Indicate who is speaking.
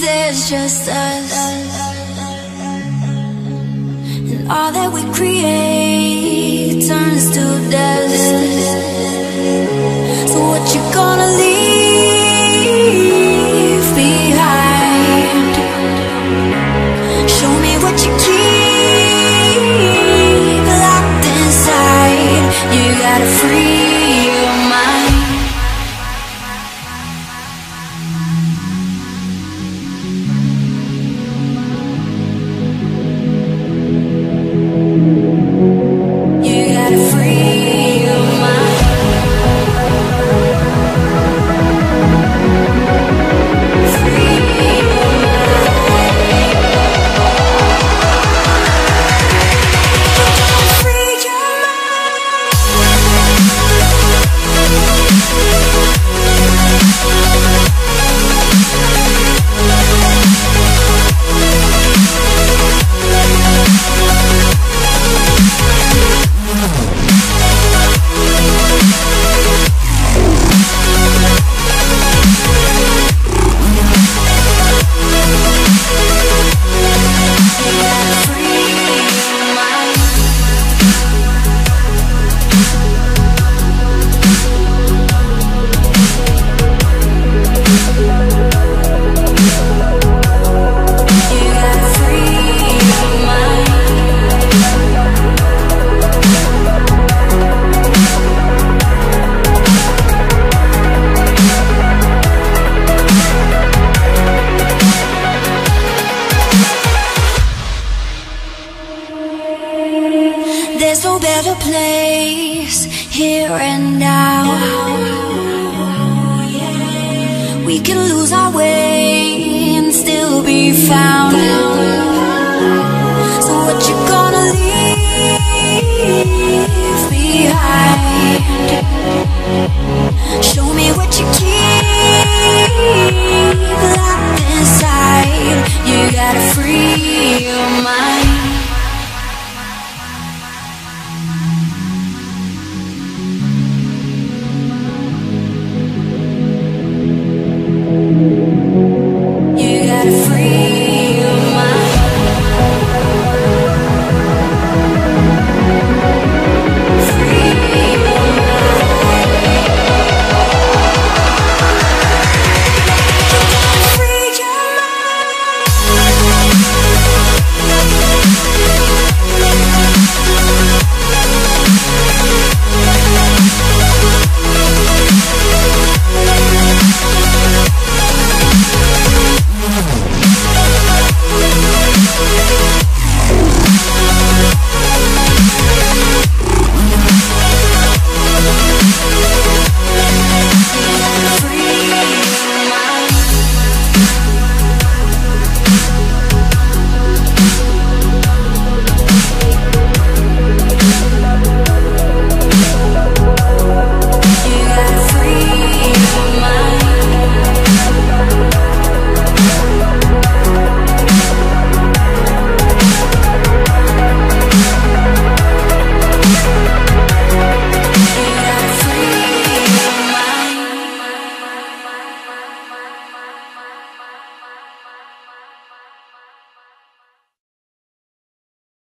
Speaker 1: there's just us, and all that we create turns to dust. So what you gonna leave behind? Show me what you keep locked inside. You gotta free your mind. There's no better place here and now. We can lose our way and still be found. So what you gonna leave behind? Show me what you keep locked inside. You gotta free your mind. You gotta